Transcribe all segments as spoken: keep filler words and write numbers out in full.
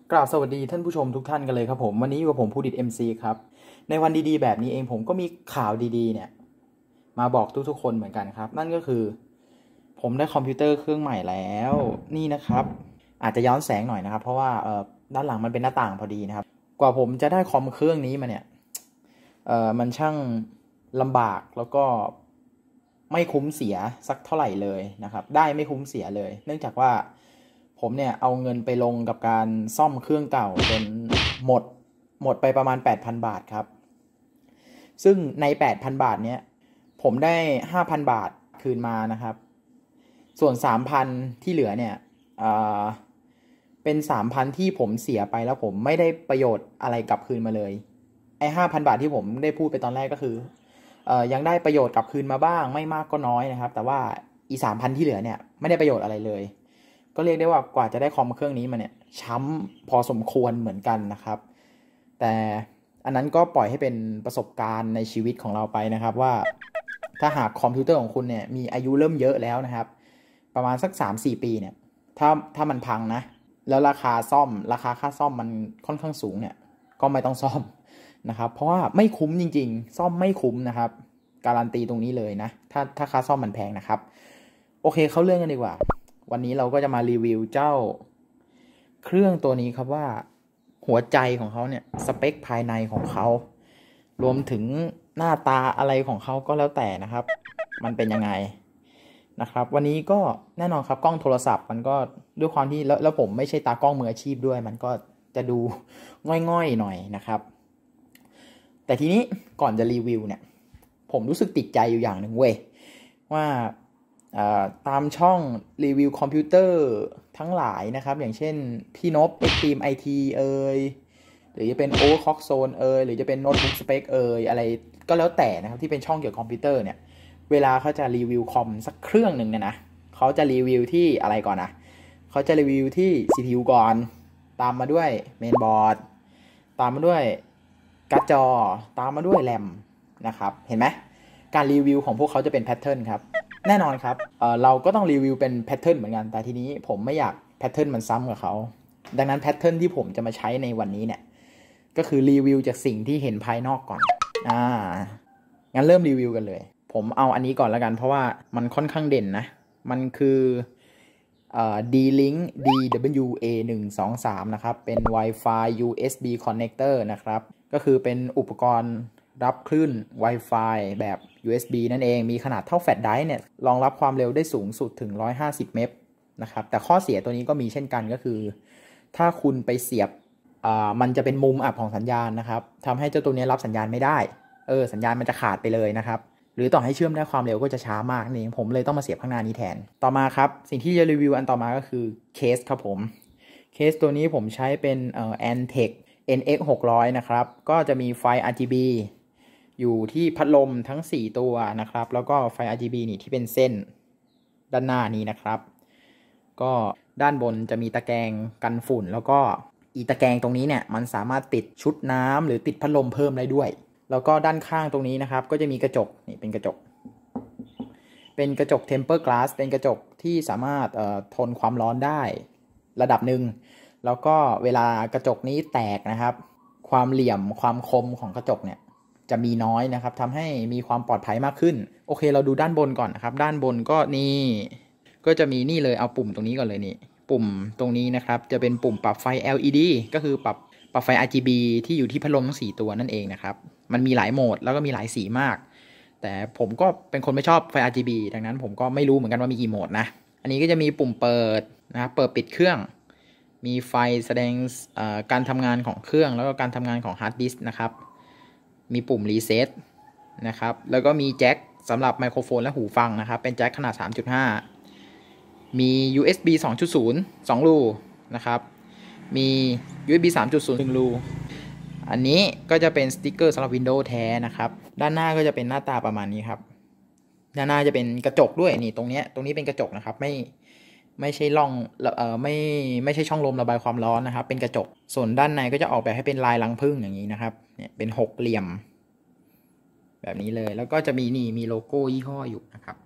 กราบสวัสดีท่านผู้ชมทุกท่านกันเลยครับผมวันนี้อยู่กับผมผู้ดิต เอ็ม ซี ครับในวันดีๆแบบนี้เองผมก็มีข่าวดีๆเนี่ยมาบอกทุกๆคนเหมือนกันครับนั่นก็คือผมได้คอมพิวเตอร์เครื่องใหม่แล้วนี่นะครับอาจจะย้อนแสงหน่อยนะครับเพราะว่าเอ่อด้านหลังมันเป็นหน้าต่างพอดีนะครับกว่าผมจะได้คอมเครื่องนี้มาเนี่ยเอ่อมันช่างลำบากแล้วก็ไม่คุ้มเสียสักเท่าไหร่เลยนะครับได้ไม่คุ้มเสียเลยเนื่องจากว่าผมเนี่ยเอาเงินไปลงกับการซ่อมเครื่องเก่าจนหมดหมดไปประมาณ แปดพัน บาทครับซึ่งใน แปดพัน บาทเนี้ยผมได้ ห้าพัน บาทคืนมานะครับส่วน สามพัน ที่เหลือเนี่ยเอ่อเป็น สามพัน ที่ผมเสียไปแล้วผมไม่ได้ประโยชน์อะไรกลับคืนมาเลยไอ้ ห้าพัน บาทที่ผมได้พูดไปตอนแรกก็คือเอ่อยังได้ประโยชน์กลับคืนมาบ้างไม่มากก็น้อยนะครับแต่ว่าอี สามพัน ที่เหลือเนี่ยไม่ได้ประโยชน์อะไรเลยก็เรียกได้ว่ากว่าจะได้คอมเครื่องนี้มาเนี่ยช้ำพอสมควรเหมือนกันนะครับแต่อันนั้นก็ปล่อยให้เป็นประสบการณ์ในชีวิตของเราไปนะครับว่าถ้าหากคอมพิวเตอร์ของคุณเนี่ยมีอายุเริ่มเยอะแล้วนะครับประมาณสัก สามถึงสี่ ปีเนี่ยถ้าถ้ามันพังนะแล้วราคาซ่อมราคาค่าซ่อมมันค่อนข้างสูงเนี่ยก็ไม่ต้องซ่อมนะครับเพราะว่าไม่คุ้มจริงๆซ่อมไม่คุ้มนะครับการันตีตรงนี้เลยนะถ้าถ้าค่าซ่อมมันแพงนะครับโอเคเข้าเรื่องกันดีกว่าวันนี้เราก็จะมารีวิวเจ้าเครื่องตัวนี้ครับว่าหัวใจของเขาเนี่ยสเปคภายในของเขารวมถึงหน้าตาอะไรของเขาก็แล้วแต่นะครับมันเป็นยังไงนะครับวันนี้ก็แน่นอนครับกล้องโทรศัพท์มันก็ด้วยความที่แล้วแล้วผมไม่ใช่ตากล้องมืออาชีพด้วยมันก็จะดูง่อยๆหน่อยนะครับแต่ทีนี้ก่อนจะรีวิวเนี่ยผมรู้สึกติดใจอยู่อย่างหนึ่งเว้ยว่าตามช่องรีวิวคอมพิวเตอร์ทั้งหลายนะครับอย่างเช่นพี่นพ Extreme ไอ ที เอ่ยหรือจะเป็น Overclock Zone เอ่ยหรือจะเป็น Notebook Spec เอ่ยอะไรก็แล้วแต่นะครับที่เป็นช่องเกี่ยวกับคอมพิวเตอร์เนี่ยเวลาเขาจะรีวิวคอมสักเครื่องหนึ่งเนี่ยนะเขาจะรีวิวที่อะไรก่อนนะเขาจะรีวิวที่ ซี พี ยู ก่อนตามมาด้วยเมนบอร์ดตามมาด้วยการ์ดจอตามมาด้วยแรมนะครับเห็นไหมการรีวิวของพวกเขาจะเป็นแพทเทิร์นครับแน่นอนครับ เอ่อ เราก็ต้องรีวิวเป็นแพทเทิร์นเหมือนกันแต่ทีนี้ผมไม่อยากแพทเทิร์นมันซ้ำกับเขาดังนั้นแพทเทิร์นที่ผมจะมาใช้ในวันนี้เนี่ยก็คือรีวิวจากสิ่งที่เห็นภายนอกก่อนอ่างั้นเริ่มรีวิวกันเลยผมเอาอันนี้ก่อนแล้วกันเพราะว่ามันค่อนข้างเด่นนะมันคือเอ่อ D-Link ดี ดับเบิลยู เอ หนึ่ง สอง สาม นะครับเป็น Wi-Fi ยู เอส บี Connector นะครับก็คือเป็นอุปกรณ์รับคลื่น Wi-Fi แบบ ยู เอส บี นั่นเองมีขนาดเท่าแฟลชไดรฟ์เนี่ยรองรับความเร็วได้สูงสุดถึงหนึ่งร้อยห้าสิบเมกนะครับแต่ข้อเสียตัวนี้ก็มีเช่นกันก็คือถ้าคุณไปเสียบอ่ามันจะเป็นมุมอับของสัญญาณนะครับทำให้เจ้าตัวนี้รับสัญญาณไม่ได้เออสัญญาณมันจะขาดไปเลยนะครับหรือต่อให้เชื่อมได้ความเร็วก็จะช้ามากนี่ผมเลยต้องมาเสียบข้างหน้านี้แทนต่อมาครับสิ่งที่จะรีวิวอันต่อมาก็คือเคสครับผมเคสตัวนี้ผมใช้เป็นเอ่อ Antec เอ็น เอ็กซ์ หกร้อยนะครับก็จะมีไฟ อาร์ จี บี อยู่ที่พัดลมทั้งสี่ตัวนะครับแล้วก็ไฟ อาร์ จี บี นี่ที่เป็นเส้นด้านหน้านี้นะครับก็ด้านบนจะมีตะแกรงกันฝุ่นแล้วก็อีตะแกรงตรงนี้เนี่ยมันสามารถติดชุดน้ำหรือติดพัดลมเพิ่มได้ด้วยแล้วก็ด้านข้างตรงนี้นะครับก็จะมีกระจกนี่เป็นกระจกเป็นกระจก Tempered Glass เป็นกระจกที่สามารถทนความร้อนได้ระดับหนึ่งแล้วก็เวลากระจกนี้แตกนะครับความเหลี่ยมความคมของกระจกเนี่ยจะมีน้อยนะครับทำให้มีความปลอดภัยมากขึ้นโอเคเราดูด้านบนก่อนนะครับด้านบนก็นี่ก็จะมีนี่เลยเอาปุ่มตรงนี้ก่อนเลยนี่ปุ่มตรงนี้นะครับจะเป็นปุ่มปรับไฟ แอล อี ดี ก็คือปรับปรับไฟ อาร์ จี บี ที่อยู่ที่พัดลมทั้งสี่ตัวนั่นเองนะครับมันมีหลายโหมดแล้วก็มีหลายสีมากแต่ผมก็เป็นคนไม่ชอบไฟ อาร์ จี บี ดังนั้นผมก็ไม่รู้เหมือนกันว่ามีกี่โหมดนะอันนี้ก็จะมีปุ่มเปิดนะครับเปิดปิดเครื่องมีไฟแสดงการทำงานของเครื่องแล้วก็การทำงานของฮาร์ดดิสก์นะครับมีปุ่มรีเซ็ตนะครับแล้วก็มีแจ็คสำหรับไมโครโฟนและหูฟังนะครับเป็นแจ็คขนาด สามจุดห้า มี ยู เอส บี สองจุดศูนย์ สอง รูนะครับมี ยู เอส บี สามจุดศูนย์ หนึ่ง รูอันนี้ก็จะเป็นสติ๊กเกอร์สำหรับ Windows แท้นะครับด้านหน้าก็จะเป็นหน้าตาประมาณนี้ครับด้านหน้าจะเป็นกระจกด้วยนี่ตรงนี้ตรงนี้เป็นกระจกนะครับไม่ไม่ใช่ร่องเอ่อไม่ไม่ใช่ช่องลมระบายความร้อนนะครับเป็นกระจกส่วนด้านในก็จะออกแบบให้เป็นลายรังผึ้งอย่างนี้นะครับเนี่ยเป็นหกเหลี่ยมแบบนี้เลยแล้วก็จะมีนี่มีโลโก้ยี่ห้ออยู่นะครับ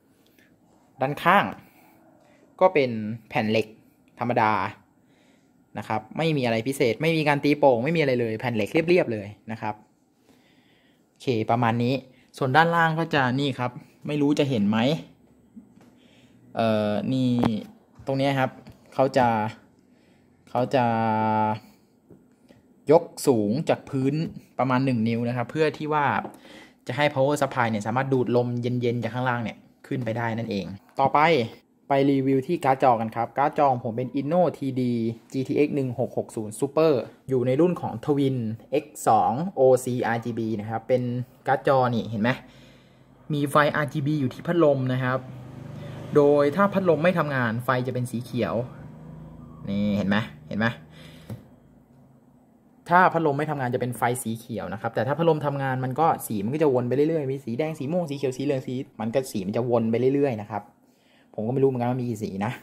ด้านข้างก็เป็นแผ่นเหล็กธรรมดานะครับไม่มีอะไรพิเศษไม่มีการตีโป่งไม่มีอะไรเลยแผ่นเหล็กเรียบๆเลยนะครับโอเคประมาณนี้ส่วนด้านล่างก็จะนี่ครับไม่รู้จะเห็นไหมเอ่อนี่ตรงนี้ครับเขาจะเขาจะยกสูงจากพื้นประมาณหนึ่งนิ้วนะครับเพื่อที่ว่าจะให้ power supply เนี่ยสามารถดูดลมเย็นๆจากข้างล่างเนี่ยขึ้นไปได้นั่นเองต่อไปไปรีวิวที่การ์ดจอกันครับการ์ดจอของผมเป็น Inno ที ดี จี ที เอ็กซ์ หนึ่งหกหกศูนย์ Super อยู่ในรุ่นของ Twin เอ็กซ์ ทู โอ ซี อาร์ จี บี นะครับเป็นการ์ดจอนี่เห็นไหมมีไฟ อาร์ จี บี อยู่ที่พัดลมนะครับโดยถ้าพัดลมไม่ทำงานไฟจะเป็นสีเขียวนี่เห็นไหมเห็นไหมถ้าพัดลมไม่ทำงานจะเป็นไฟสีเขียวนะครับแต่ถ้าพัดลมทำงานมันก็สีมันก็จะวนไปเรื่อยๆมีสีแดงสีม่วงสีเขียวสีเหลืองสีมันก็สีมันจะวนไปเรื่อยๆนะครับผมก็ไม่รู้เหมือนกันว่ามีกี่สีนะ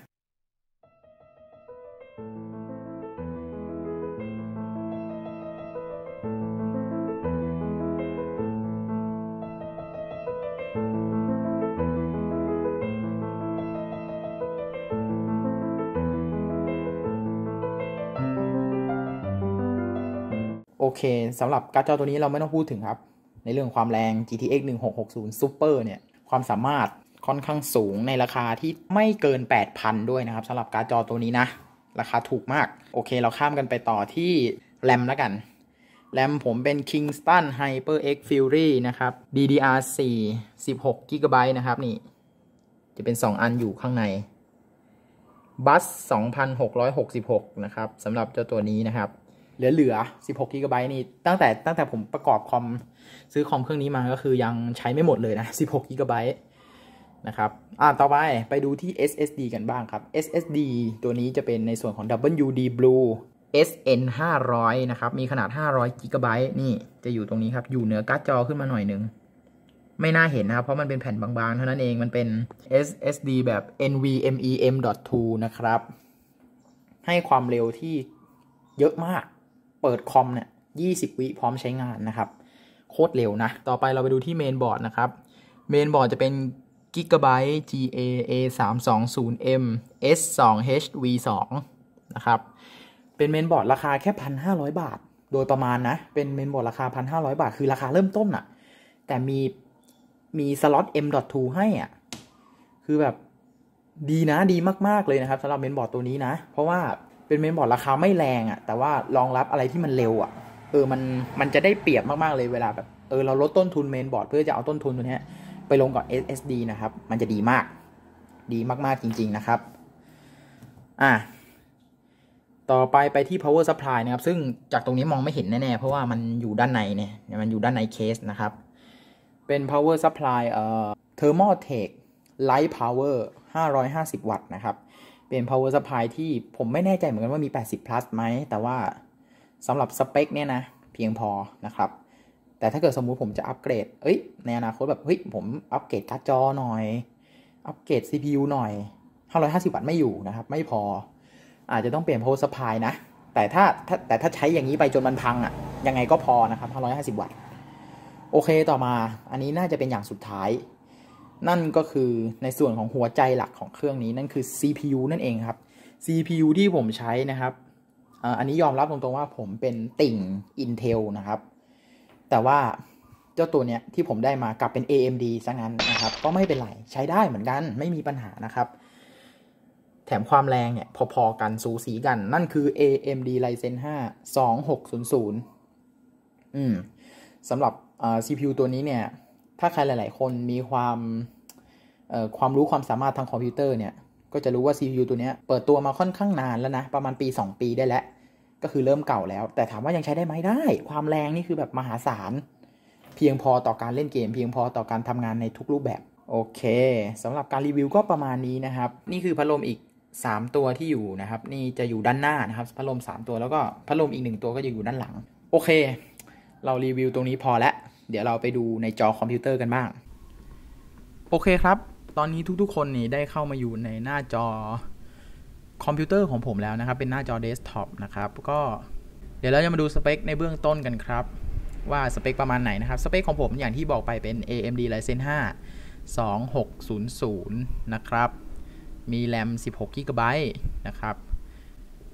โอเคสำหรับการ์ดจอตัวนี้เราไม่ต้องพูดถึงครับในเรื่องความแรง จี ที เอ็กซ์ หนึ่งหกหกศูนย์ Super เนี่ยความสามารถค่อนข้างสูงในราคาที่ไม่เกิน แปดพัน ด้วยนะครับสำหรับการ์ดจอตัวนี้นะราคาถูกมากโอเคเราข้ามกันไปต่อที่แรมแล้วกันแรมผมเป็น Kingston HyperX Fury นะครับ ดี ดี อาร์ โฟร์ สิบหก จี บี นะครับนี่จะเป็นสองอันอยู่ข้างในบัส สองพันหกร้อยหกสิบหก นะครับสำหรับเจ้าตัวนี้นะครับเหลือเหลือ สิบหก จี บี นี่ตั้งแต่ตั้งแต่ผมประกอบคอมซื้อคอมเครื่องนี้มาก็คือยังใช้ไม่หมดเลยนะ สิบหก จี บี นะครับอ่าต่อไปไปดูที่ เอส เอส ดี กันบ้างครับ เอส เอส ดี ตัวนี้จะเป็นในส่วนของ ดับเบิลยู ดี Blue เอส เอ็น ห้าร้อย นะครับมีขนาดห้าร้อย จี บี นี่จะอยู่ตรงนี้ครับอยู่เหนือการ์ดจอขึ้นมาหน่อยนึงไม่น่าเห็นนะครับเพราะมันเป็นแผ่นบางๆเท่านั้นเองมันเป็น เอส เอส ดี แบบ เอ็น วี เอ็ม อี เอ็ม ดอท ทู นะครับให้ความเร็วที่เยอะมากเปิดคอมเนี่ยยี่สิบวิพร้อมใช้งานนะครับโคตรเร็วนะต่อไปเราไปดูที่เมนบอร์ดนะครับเมนบอร์ดจะเป็น Gigabyte จี เอ เอ สามสองศูนย์ เอ็ม เอส ทู เอช วี ทู นะครับเป็นเมนบอร์ดราคาแค่ หนึ่งพันห้าร้อย บาทโดยประมาณนะเป็นเมนบอร์ดราคา หนึ่งพันห้าร้อย บาทคือราคาเริ่มต้นอะแต่มีมีสล็อต เอ็ม ดอท ทู ให้อ่ะคือแบบดีนะดีมากๆเลยนะครับสำหรับเมนบอร์ดตัวนี้นะเพราะว่าเป็นเมนบอร์ดราคาไม่แรงอ่ะแต่ว่ารองรับอะไรที่มันเร็วอ่ะเออมันมันจะได้เปรียบมากๆเลยเวลาแบบเออเราลดต้นทุนเมนบอร์ดเพื่อจะเอาต้นทุนตัวนี้ไปลงกับ เอส เอส ดี นะครับมันจะดีมากดีมากๆจริงๆนะครับอ่ะต่อไปไปที่ power supply นะครับซึ่งจากตรงนี้มองไม่เห็นแน่ๆเพราะว่ามันอยู่ด้านในเนี่ยมันอยู่ด้านในเคสนะครับเป็น power supply เอ่อ Thermaltake Light Power ห้าร้อยห้าสิบ วัตต์นะครับเป็น power supply ที่ผมไม่แน่ใจเหมือนกันว่ามีแปดสิบ plus ไหมแต่ว่าสำหรับสเปคเนี่ยนะเพียงพอนะครับแต่ถ้าเกิดสมมุติผมจะอัปเกรดเอ้ยในอนาคตแบบเฮ้ยผมอัปเกรดการ์ดจอหน่อยอัปเกรด ซี พี ยู หน่อยห้าร้อยห้าสิบ วัตต์ไม่อยู่นะครับไม่พออาจจะต้องเปลี่ยน power supply นะแต่ถ้าถ้าแต่ถ้าใช้อย่างนี้ไปจนมันพังอ่ะยังไงก็พอนะครับห้าร้อยห้าสิบ วัตต์โอเคต่อมาอันนี้น่าจะเป็นอย่างสุดท้ายนั่นก็คือในส่วนของหัวใจหลักของเครื่องนี้นั่นคือ ซี พี ยู นั่นเองครับ ซี พี ยู ที่ผมใช้นะครับอันนี้ยอมรับตรงๆว่าผมเป็นติ่ง Intel นะครับแต่ว่าเจ้าตัวเนี้ยที่ผมได้มากลับเป็น เอ เอ็ม ดี ซะงั้นนะครับก็ไม่เป็นไรใช้ได้เหมือนกันไม่มีปัญหานะครับแถมความแรงเนี่ยพอๆกันสูสีกันนั่นคือ เอ เอ็ม ดี Ryzen ห้า สองหกศูนย์ศูนย์อืมสำหรับ ซี พี ยู ตัวนี้เนี่ยถ้าใครหลายๆคนมีความความรู้ความสามารถทางคอมพิวเตอร์เนี่ยก็จะรู้ว่า ซี พี ยู ตัวนี้เปิดตัวมาค่อนข้างนานแล้วนะประมาณปีสองปีได้แล้วก็คือเริ่มเก่าแล้วแต่ถามว่ายังใช้ได้ไหมได้ความแรงนี่คือแบบมหาศาลเพียงพอต่อการเล่นเกมเพียงพอต่อการทำงานในทุกรูปแบบโอเคสำหรับการรีวิวก็ประมาณนี้นะครับนี่คือพัดลมอีกสามตัวที่อยู่นะครับนี่จะอยู่ด้านหน้านะครับพัดลมสามตัวแล้วก็พัดลมอีกหนึ่งตัวก็จะอยู่ด้านหลังโอเคเรารีวิวตรงนี้พอแล้วเดี๋ยวเราไปดูในจอคอมพิวเตอร์กันบ้างโอเคครับตอนนี้ทุกๆคนนี่ได้เข้ามาอยู่ในหน้าจอคอมพิวเตอร์ของผมแล้วนะครับเป็นหน้าจอเดสก์ท็อปนะครับก็เดี๋ยวเราจะมาดูสเปคในเบื้องต้นกันครับว่าสเปคประมาณไหนนะครับสเปคของผมอย่างที่บอกไปเป็น เอ เอ็ม ดี Ryzen ห้า สองหกศูนย์ศูนย์นะครับมีแรมสิบหก จี บี นะครับ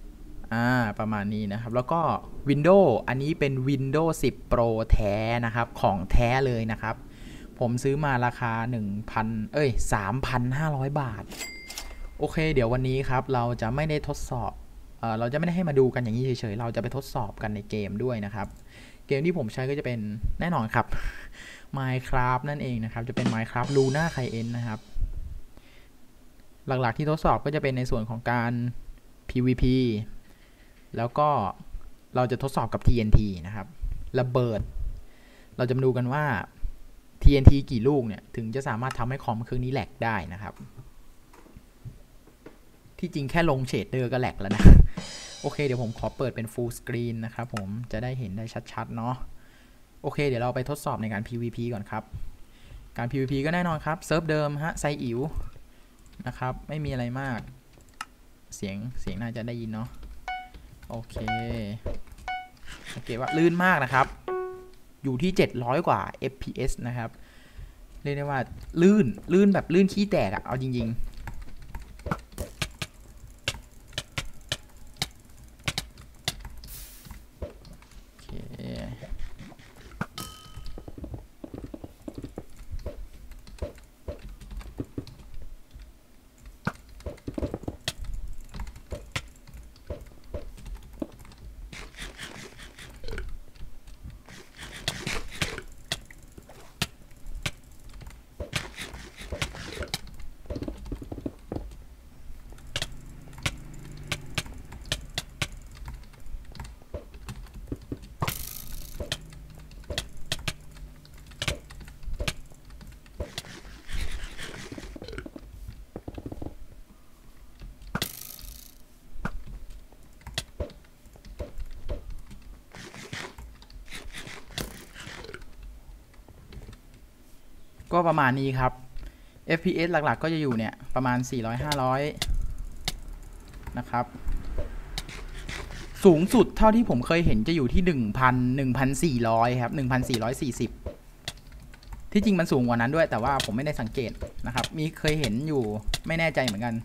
อ่าประมาณนี้นะครับแล้วก็ Windows อันนี้เป็น Windows สิบ Pro แท้นะครับของแท้เลยนะครับผมซื้อมาราคา หนึ่งพัน เอ้ย สามพันห้าร้อย บาทโอเคเดี๋ยววันนี้ครับเราจะไม่ได้ทดสอบเอ่อเราจะไม่ได้ให้มาดูกันอย่างนี้เฉยๆเราจะไปทดสอบกันในเกมด้วยนะครับเกมที่ผมใช้ก็จะเป็นแน่นอนครับ Minecraft นั่นเองนะครับจะเป็น Minecraft Luna Client นะครับหลักๆที่ทดสอบก็จะเป็นในส่วนของการ พี วี พี แล้วก็เราจะทดสอบกับ ที เอ็น ที นะครับระเบิดเราจะมาดูกันว่า ที เอ็น ที กี่ลูกเนี่ยถึงจะสามารถทำให้คอมเครื่องนี้แหลกได้นะครับที่จริงแค่ลงเชดเดอร์ก็แหลกแล้วนะโอเคเดี๋ยวผมขอเปิดเป็น full screen นะครับผมจะได้เห็นได้ชัดๆเนาะโอเคเดี๋ยวเราไปทดสอบในการ พี วี พี ก่อนครับการ พี วี พี ก็แน่นอนครับเซิร์ฟเดิมฮะไซอิ๋วนะครับไม่มีอะไรมากเสียงเสียงน่าจะได้ยินเนาะโอเคโอเคว่าลื่นมากนะครับอยู่ที่เจ็ดร้อยกว่า เอฟ พี เอส นะครับเรียกได้ว่าลื่นลื่นแบบลื่นขี้แตกอะเอาจริงๆโอเคก็ประมาณนี้ครับ เอฟ พี เอส หลักๆก็จะอยู่เนี่ยประมาณสี่ร้อย ห้าร้อยนะครับสูงสุดเท่าที่ผมเคยเห็นจะอยู่ที่ หนึ่งพัน หนึ่งพันสี่ร้อย ครับ หนึ่งพันสี่ร้อยสี่สิบ ที่จริงมันสูงกว่านั้นด้วยแต่ว่าผมไม่ได้สังเกตนะครับมีเคยเห็นอยู่ไม่แน่ใจเหมือนกัน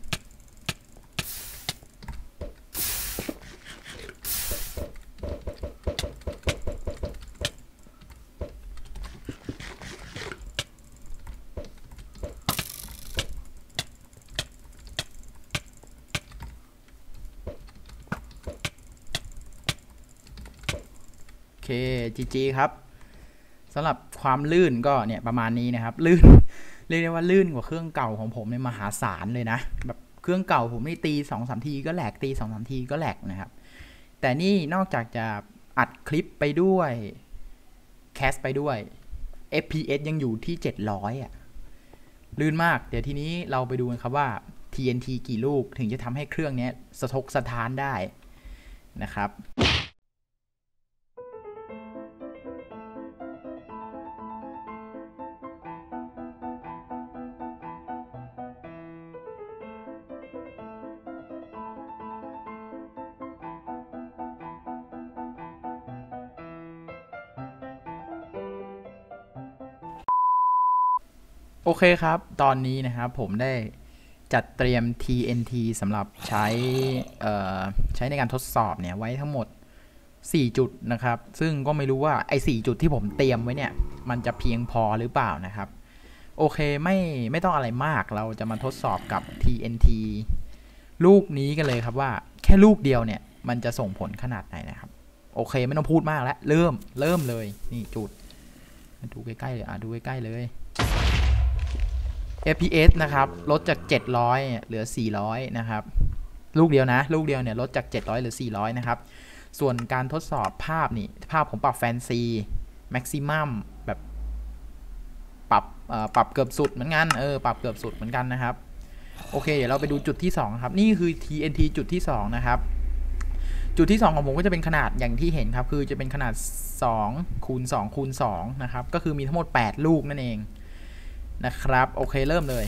โอเค จี จี ครับสำหรับความลื่นก็เนี่ยประมาณนี้นะครับลื่นเรียกได้ว่าลื่นกว่าเครื่องเก่าของผมในมหาศาลเลยนะแบบเครื่องเก่าผมนี่ตี สองสาม ทีก็แหลกตี สองสาม ทีก็แหลกนะครับแต่นี่นอกจากจะอัดคลิปไปด้วยแคสไปด้วย เอฟ พี เอส ยังอยู่ที่เจ็ดร้อยอ่ะลื่นมากเดี๋ยวทีนี้เราไปดูกันครับว่า ที เอ็น ที กี่ลูกถึงจะทำให้เครื่องนี้สะทกสะท้านได้นะครับโอเคครับตอนนี้นะครับผมได้จัดเตรียม ที เอ็น ที สำหรับใช้ใช้ในการทดสอบเนี่ยไว้ทั้งหมดสี่จุดนะครับซึ่งก็ไม่รู้ว่าไอ้สี่จุดที่ผมเตรียมไว้เนี่ยมันจะเพียงพอหรือเปล่านะครับโอเคไม่ไม่ต้องอะไรมากเราจะมาทดสอบกับ ที เอ็น ที ลูกนี้กันเลยครับว่าแค่ลูกเดียวเนี่ยมันจะส่งผลขนาดไหนนะครับโอเคไม่ต้องพูดมากแล้วเริ่มเริ่มเลยนี่จุดดูใกล้ๆเลยอ่ะดูใกล้ๆเลย เอฟ พี เอส นะครับลดจากเจ็ดร้อยเหลือสี่ร้อยนะครับลูกเดียวนะลูกเดียวเนี่ยลดจากเจ็ดร้อยเหลือสี่ร้อยนะครับส่วนการทดสอบภาพนี่ภาพผมปรับแฟนซีแม็กซิมัมแบบปรับปรับเกือบสุดเหมือนกันเออปรับเกือบสุดเหมือนกันนะครับโอเคเดี๋ยวเราไปดูจุดที่สองครับนี่คือ ที เอ็น ที จุดที่สองนะครับจุดที่สองของผมก็จะเป็นขนาดอย่างที่เห็นครับคือจะเป็นขนาดสองคูณสองคูณสองนะครับก็คือมีทั้งหมดแปดลูกนั่นเองนะครับโอเคเริ่มเลย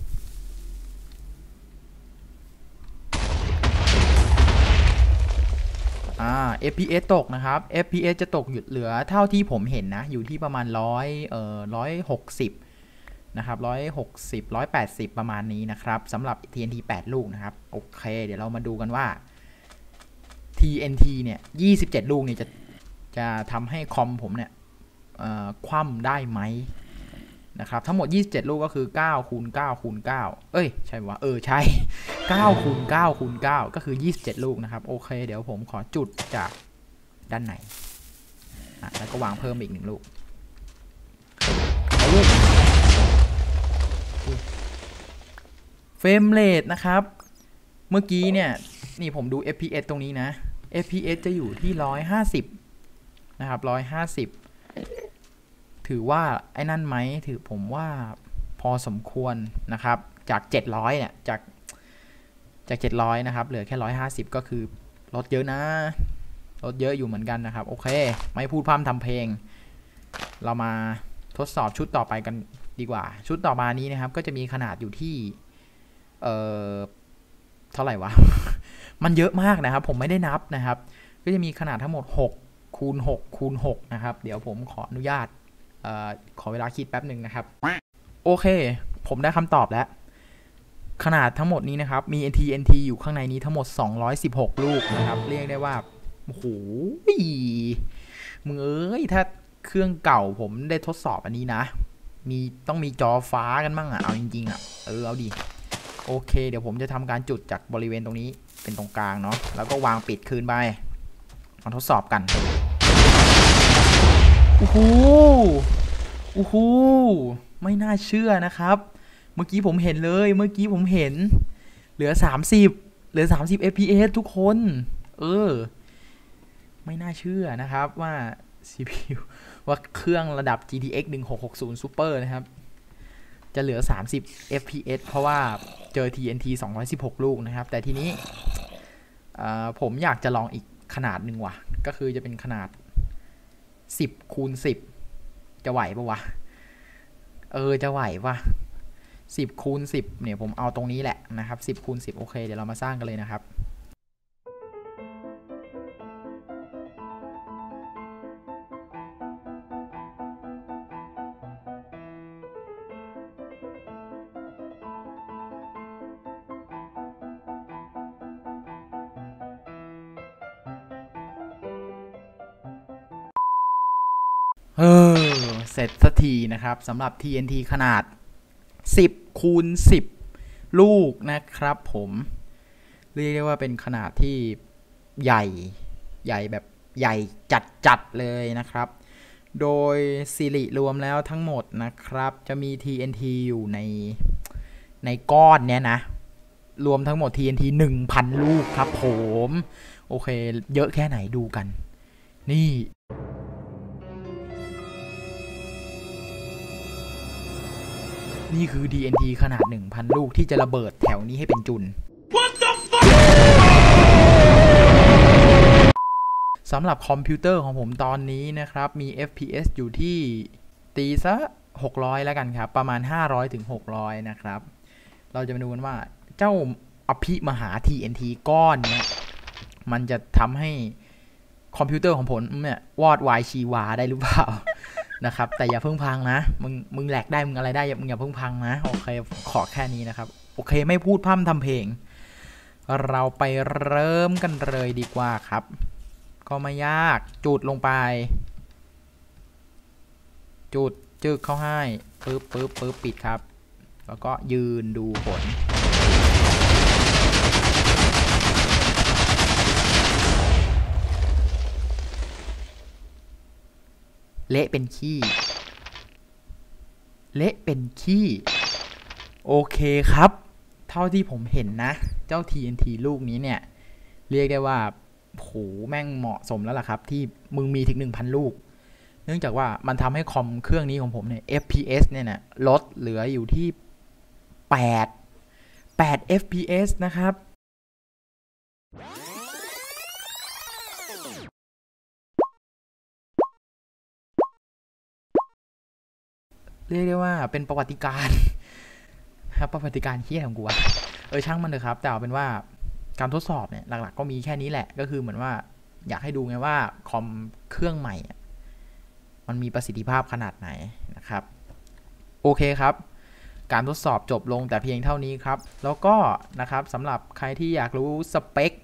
อ่า เอฟ พี เอส ตกนะครับ เอฟ พี เอส จะตกหยุดเหลือเท่าที่ผมเห็นนะอยู่ที่ประมาณร้อยเอ่อร้อยหกสิบนะครับร้อยหกสิบร้อยแปดสิบประมาณนี้นะครับสำหรับ ที เอ็น ที แปดลูกนะครับโอเคเดี๋ยวเรามาดูกันว่าที เอ็น ที เนี่ยยี่สิบเจ็ดลูกเนี่ยจะจะทำให้คอมผมเนี่ยคว่ำได้ไหมนะครับทั้งหมดยี่สิบเจ็ดลูกก็คือเก้าคูณเก้าคูณเก้าเอ้ยใช่วะเออใช่เก้าคูณเก้าคูณเก้าก็คือยี่สิบเจ็ดลูกนะครับโอเคเดี๋ยวผมขอจุดจากด้านในอ่ะแล้วก็วางเพิ่มอีกหนึ่งลูกเอาลูกเฟรมเรทนะครับเมื่อกี้เนี่ยนี่ผมดู เอฟ พี เอส ตรงนี้นะ เอฟ พี เอส จะอยู่ที่หนึ่งร้อยห้าสิบนะครับหนึ่งร้อยห้าสิบถือว่าไอ้นั่นไหมถือผมว่าพอสมควรนะครับจากเจ็ดร้อยเนี่ยจากจากเจ็ดร้อยนะครับเหลือแค่หนึ่งร้อยห้าสิบก็คือลดเยอะนะลดเยอะอยู่เหมือนกันนะครับโอเคไม่พูดพร่ำทำเพลงเรามาทดสอบชุดต่อไปกันดีกว่าชุดต่อมานี้นะครับก็จะมีขนาดอยู่ที่เอ่อเท่าไหร่วะ มันเยอะมากนะครับผมไม่ได้นับนะครับก็จะมีขนาดทั้งหมดหกคูณหกคูณหกนะครับเดี๋ยวผมขออนุญาตเอ่อขอเวลาคิดแป๊บหนึ่งนะครับโอเคผมได้คำตอบแล้วขนาดทั้งหมดนี้นะครับมี ที เอ็น ที อยู่ข้างในนี้ทั้งหมดสองร้อยสิบหกลูกนะครับเรียกได้ว่าโอ้โหมึงเอ้ยถ้าเครื่องเก่าผมได้ทดสอบอันนี้นะมีต้องมีจอฟ้ากันบ้างอะเอาจริงๆอะเออเอาดิโอเคเดี๋ยวผมจะทำการจุดจากบริเวณตรงนี้เป็นตรงกลางเนาะแล้วก็วางปิดคืนไปมาทดสอบกันโอ้โหโอ้โหไม่น่าเชื่อนะครับเมื่อกี้ผมเห็นเลยเมื่อกี้ผมเห็นเหลือสามสิบเหลือสามสิบ เอฟ พี เอส ทุกคนเออไม่น่าเชื่อนะครับว่า ซี พี ยู ว่าเครื่องระดับ จี ที เอ็กซ์ หนึ่งหกหกศูนย์ Super นะครับจะเหลือสามสิบ เอฟ พี เอส เพราะว่าเจอ ที เอ็น ที สองร้อยสิบหกลูกนะครับแต่ทีนี้ผมอยากจะลองอีกขนาดหนึ่งว่ะก็คือจะเป็นขนาดสิบคูณสิบจะไหวปะวะเออจะไหวปะสิบคูณสิบเนี่ยผมเอาตรงนี้แหละนะครับสิบคูณสิบโอเคเดี๋ยวเรามาสร้างกันเลยนะครับเออเสร็จสักทีนะครับสำหรับ ที เอ็น ที ขนาดสิบคูณสิบลูกนะครับผมเรียกได้ว่าเป็นขนาดที่ใหญ่ใหญ่แบบใหญ่จัดๆเลยนะครับโดยสิริรวมแล้วทั้งหมดนะครับจะมี ที เอ็น ที อยู่ในในก้อนเนี้ยนะรวมทั้งหมด ที เอ็น ที หนึ่งพัน ลูกครับผมโอเคเยอะแค่ไหนดูกันนี่นี่คือ ที เอ็น ที ขนาด หนึ่งพัน ลูกที่จะระเบิดแถวนี้ให้เป็นจุล What the fuck สำหรับคอมพิวเตอร์ของผมตอนนี้นะครับมี เอฟ พี เอส อยู่ที่ตีซะหกร้อยแล้วกันครับประมาณห้าร้อยถึงหกร้อยนะครับเราจะมาดูกันว่าเจ้าอภิมหา ที เอ็น ที ก้อนเนี้ยมันจะทำให้คอมพิวเตอร์ของผมเนี่ยวอดวายชีวาได้หรือเปล่านะครับแต่อย่าเพิ่งพังนะมึงมึงแหลกได้มึงอะไรได้มึงอย่าเพิ่งพังนะโอเคขอแค่นี้นะครับโอเคไม่พูดพร่ำทำเพลงเราไปเริ่มกันเลยดีกว่าครับก็ไม่ยากจุดลงไปจุดจึกเข้าให้ปึ๊บปึ๊บปึ๊บปิดครับแล้วก็ยืนดูผลเละเป็นขี้เละเป็นขี้โอเคครับเท่าที่ผมเห็นนะเจ้า ที เอ็น ที ลูกนี้เนี่ยเรียกได้ว่าโหแม่งเหมาะสมแล้วล่ะครับที่มึงมีถึง หนึ่งพัน ลูกเนื่องจากว่ามันทำให้คอมเครื่องนี้ของผมเนี่ย เอฟ พี เอส เนี่ยนะลดเหลืออยู่ที่แปด แปด เอฟ พี เอส นะครับเรียกได้ว่าเป็นประวัติการครับประวัติการเฮี้ยของกูอะเออช่างมันเลยครับแต่เอาเป็นว่าการทดสอบเนี่ยหลักๆก็มีแค่นี้แหละก็คือเหมือนว่าอยากให้ดูไงว่าคอมเครื่องใหม่มันมีประสิทธิภาพขนาดไหนนะครับโอเคครับการทดสอบจบลงแต่เพียงเท่านี้ครับแล้วก็นะครับสำหรับใครที่อยากรู้สเปค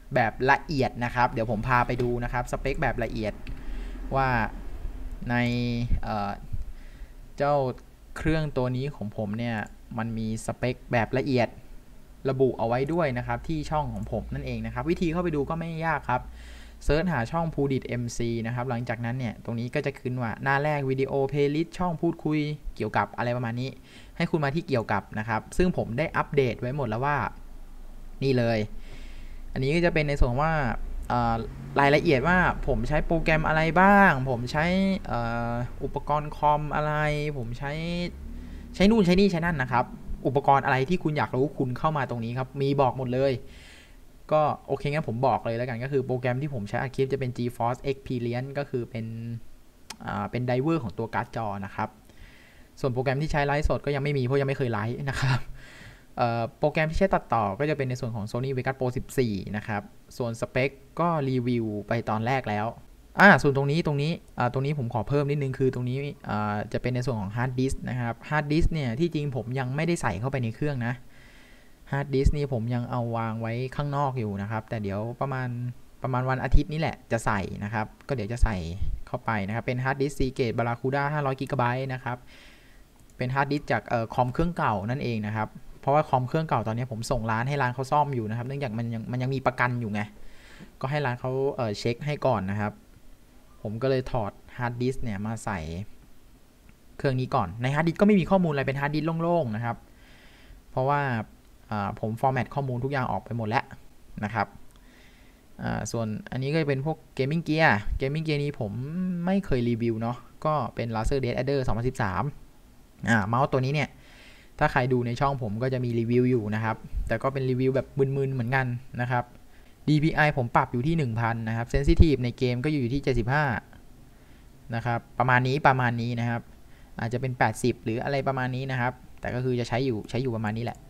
แบบละเอียดนะครับเดี๋ยวผมพาไปดูนะครับสเปคแบบละเอียดว่าในเเจ้าเครื่องตัวนี้ของผมเนี่ยมันมีสเปคแบบละเอียดระบุเอาไว้ด้วยนะครับที่ช่องของผมนั่นเองนะครับวิธีเข้าไปดูก็ไม่ยากครับเซิร์ชหาช่องพูดิต เอ็ม ซี นะครับหลังจากนั้นเนี่ยตรงนี้ก็จะขึ้นว่าหน้าแรกวิดีโอเพลย์ลิสต์ช่องพูดคุยเกี่ยวกับอะไรประมาณนี้ให้คุณมาที่เกี่ยวกับนะครับซึ่งผมได้อัปเดตไว้หมดแล้วว่านี่เลยอันนี้ก็จะเป็นในส่วนว่ารายละเอียดว่าผมใช้โปรแกรมอะไรบ้างผมใช้อุปกรณ์คอมอะไรผมใช้ใช้นู่นใช้นี่ใช้นั่นนะครับอุปกรณ์อะไรที่คุณอยากรู้คุณเข้ามาตรงนี้ครับมีบอกหมดเลยก็โอเคงั้นผมบอกเลยแล้วกันก็คือโปรแกรมที่ผมใช้อัดคลิปจะเป็น GeForce Experience ก็คือเป็นอ่าเป็นไดเวอร์ของตัวการ์ดจอนะครับส่วนโปรแกรมที่ใช้ไลฟ์สดก็ยังไม่มีเพราะยังไม่เคยไลฟ์นะครับโปรแกรมที่ใช้ตัดต่อก็จะเป็นในส่วนของ Sony Vegas Pro สิบสี่นะครับส่วนสเปคก็รีวิวไปตอนแรกแล้วอ่าส่วนตรงนี้ตรงนี้อ่าตรงนี้ผมขอเพิ่มนิดนึงคือตรงนี้อ่าจะเป็นในส่วนของฮาร์ดดิสก์นะครับฮาร์ดดิสก์เนี่ยที่จริงผมยังไม่ได้ใส่เข้าไปในเครื่องนะฮาร์ดดิสก์นี่ผมยังเอาวางไว้ข้างนอกอยู่นะครับแต่เดี๋ยวประมาณประมาณวันอาทิตย์นี้แหละจะใส่นะครับก็เดี๋ยวจะใส่เข้าไปนะครับเป็นฮาร์ดดิสก์ Seagate Barracuda ห้าร้อย จี บี นะครับเป็นฮาร์ดดิสก์จากเอ่อคอมเครื่องเก่านั่นเองนะครับเพราะว่าคอมเครื่องเก่าตอนนี้ผมส่งร้านให้ร้านเขาซ่อมอยู่นะครับเนื่องจากมันยังมันยังมีประกันอยู่ไงก็ให้ร้านเขาเอ่อเช็คให้ก่อนนะครับผมก็เลยถอดฮาร์ดดิสก์เนี่ยมาใส่เครื่องนี้ก่อนในฮาร์ดดิสก์ก็ไม่มีข้อมูลอะไรเป็นฮาร์ดดิสก์โล่งๆนะครับเพราะว่าผมฟอร์แมตข้อมูลทุกอย่างออกไปหมดแล้วนะครับส่วนอันนี้ก็จะเป็นพวกเกมมิ่งเกียร์เกมมิ่งเกียร์นี้ผมไม่เคยรีวิวเนาะก็เป็น Razer Dead Adder สองพันสิบสามอ่าเมาส์ตัวนี้เนี่ยถ้าใครดูในช่องผมก็จะมีรีวิวอยู่นะครับแต่ก็เป็นรีวิวแบบมึนๆเหมือนกันนะครับ ดี พี ไอ ผมปรับอยู่ที่ หนึ่งพัน นะครับ Sensitive ในเกมก็อยู่ที่เจ็ดสิบห้านะครับประมาณนี้ประมาณนี้นะครับอาจจะเป็นแปดสิบหรืออะไรประมาณนี้นะครับแต่ก็คือจะใช้อยู่ใช้อยู่ประมาณนี้แหละ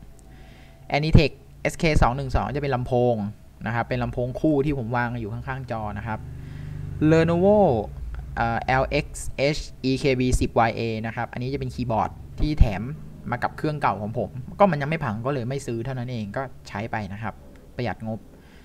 Anitech เอส เค สองหนึ่งสอง จะเป็นลำโพงนะครับเป็นลำโพงคู่ที่ผมวางอยู่ข้างๆจอนะครับ Lenovo แอล เอ็กซ์ เอช อี เค บี สิบ วาย เอ นะครับอันนี้จะเป็นคีย์บอร์ดที่แถมมากับเครื่องเก่าของผมก็มันยังไม่พังก็เลยไม่ซื้อเท่านั้นเองก็ใช้ไปนะครับประหยัดงบ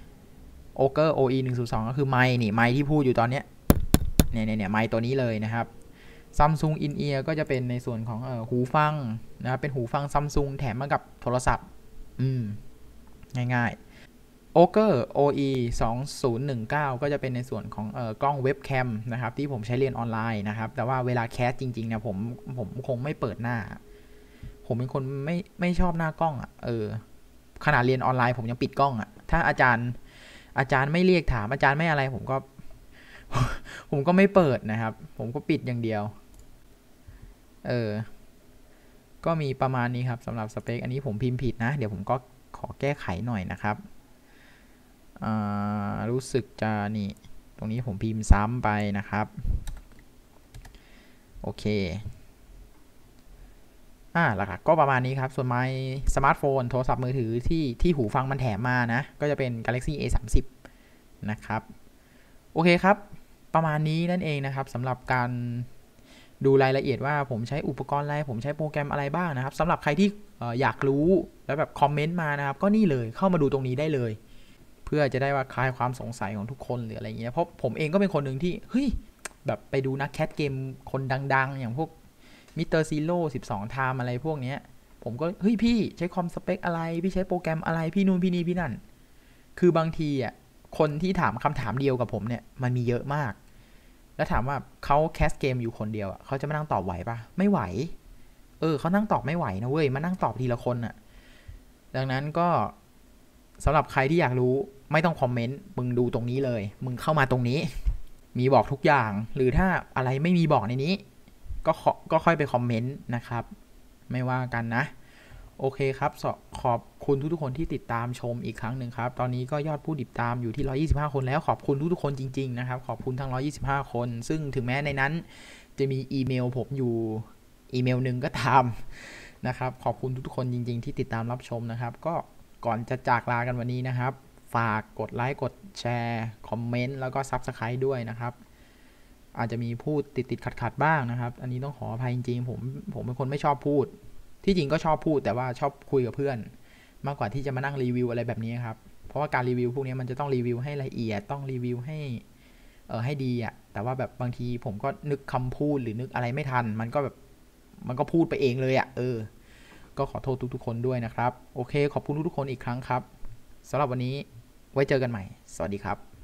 Ogre โอ อี หนึ่งศูนย์สอง ก็คือไมค์นี่ไมค์ที่พูดอยู่ตอนนี้เนี่ยเนี่ยไมค์ตัวนี้เลยนะครับ Samsung In-Ear ก็จะเป็นในส่วนของเอ่อหูฟังนะครับเป็นหูฟัง Samsung แถมมากับโทรศัพท์อืมง่ายๆ Ogre โอ อี สองศูนย์หนึ่งเก้า ก็จะเป็นในส่วนของเอ่อกล้องเว็บแคมนะครับที่ผมใช้เรียนออนไลน์นะครับแต่ว่าเวลาแคสจริงๆเนี่ยผมผมคงไม่เปิดหน้าผมเป็นคนไม่ไม่ชอบหน้ากล้องอ่ะเออขนาดเรียนออนไลน์ผมยังปิดกล้องอ่ะถ้าอาจารย์อาจารย์ไม่เรียกถามอาจารย์ไม่อะไรผมก็ผมก็ไม่เปิดนะครับผมก็ปิดอย่างเดียวเออก็มีประมาณนี้ครับสำหรับสเปคอันนี้ผมพิมพ์ผิดนะเดี๋ยวผมก็ขอแก้ไขหน่อยนะครับรู้สึกจะนี่ตรงนี้ผมพิมพ์ซ้ำไปนะครับโอเคอ่าแล้วก็ประมาณนี้ครับส่วนไมค์สมาร์ทโฟนโทรศัพท์มือถือที่ที่หูฟังมันแถมมานะก็จะเป็น Galaxy เอ สามสิบ นะครับโอเคครับประมาณนี้นั่นเองนะครับสำหรับการดูรายละเอียดว่าผมใช้อุปกรณ์อะไรผมใช้โปรแกรมอะไรบ้างนะครับสำหรับใครที่อยากรู้แล้วแบบคอมเมนต์มานะครับก็นี่เลยเข้ามาดูตรงนี้ได้เลยเพื่อจะได้ว่าคลายความสงสัยของทุกคนหรืออะไรเงี้ยเพราะผมเองก็เป็นคนหนึ่งที่เฮ้ยแบบไปดูนักแคสเกมคนดังๆอย่างพวกมิสเตอร์ซีโร่สิบสองไทม์อะไรพวกเนี้ยผมก็เฮ้ยพี่ใช้คอมสเปคอะไรพี่ใช้โปรแกรมอะไรพี่นู่นพี่นี่พี่นั่นคือบางทีอ่ะคนที่ถามคำถามเดียวกับผมเนี่ยมันมีเยอะมากแล้วถามว่าเขาแคสเกมอยู่คนเดียวอ่ะเขาจะมานั่งตอบไหวปะไม่ไหวเออเขานั่งตอบไม่ไหวนะเว้ยมานั่งตอบทีละคนอ่ะดังนั้นก็สำหรับใครที่อยากรู้ไม่ต้องคอมเมนต์มึงดูตรงนี้เลยมึงเข้ามาตรงนี้มีบอกทุกอย่างหรือถ้าอะไรไม่มีบอกในนี้ก็ก็ค่อยไปคอมเมนต์นะครับไม่ว่ากันนะโอเคครับขอบคุณทุกๆคนที่ติดตามชมอีกครั้งหนึ่งครับตอนนี้ก็ยอดผู้ติดตามอยู่ที่หนึ่งร้อยยี่สิบห้าคนแล้วขอบคุณทุกๆคนจริงๆนะครับขอบคุณทั้งหนึ่งร้อยยี่สิบห้าคนซึ่งถึงแม้ในนั้นจะมีอีเมลผมอยู่อีเมลนึงก็ตามนะครับขอบคุณทุกๆคนจริงๆที่ติดตามรับชมนะครับก็ก่อนจะจากลากันวันนี้นะครับฝากกดไลค์กดแชร์คอมเมนต์แล้วก็ ซับสไครบ์ ด้วยนะครับอาจจะมีพูดติดๆขัดๆบ้างนะครับอันนี้ต้องขออภัยจริงๆผมผมเป็นคนไม่ชอบพูดที่จริงก็ชอบพูดแต่ว่าชอบคุยกับเพื่อนมากกว่าที่จะมานั่งรีวิวอะไรแบบนี้ครับเพราะว่าการรีวิวพวกนี้มันจะต้องรีวิวให้ละเอียดต้องรีวิวให้เออให้ดีอ่ะแต่ว่าแบบบางทีผมก็นึกคำพูดหรือนึกอะไรไม่ทันมันก็แบบมันก็พูดไปเองเลยอ่ะเออก็ขอโทษทุกๆคนด้วยนะครับโอเคขอบคุณทุกๆคนอีกครั้งครับสำหรับวันนี้ไว้เจอกันใหม่สวัสดีครับ